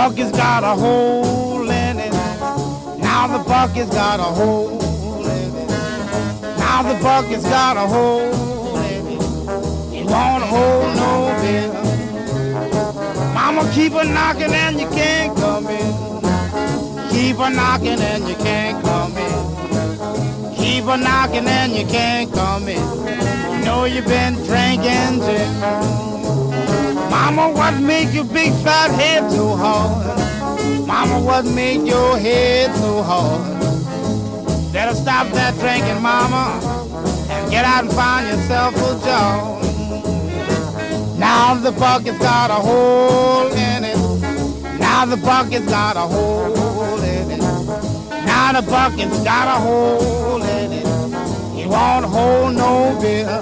bucket's got a hole in it. Now the bucket's got a hole in it. Now the bucket's got a hole in it. It won't hold no beer. Mama, keep a knocking and you can't come in. Keep a knocking and you can't come in. Keep a knocking and you can't come in. You know you've been drinking gin. Mama, what make your big fat head so hard? Mama, what make your head so hard? Better stop that drinking, mama, and get out and find yourself a job. Now the bucket's got a hole in it. Now the bucket's got a hole in it. Now the bucket's got a hole in it. It won't hold no beer.